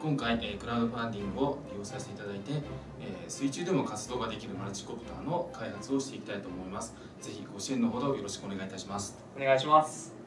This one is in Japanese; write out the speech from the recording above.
今回、クラウドファンディングを利用させていただいて、水中でも活動ができるマルチコプターの開発をしていきたいと思います。ぜひご支援のほどよろしくお願いいたします。 お願いします。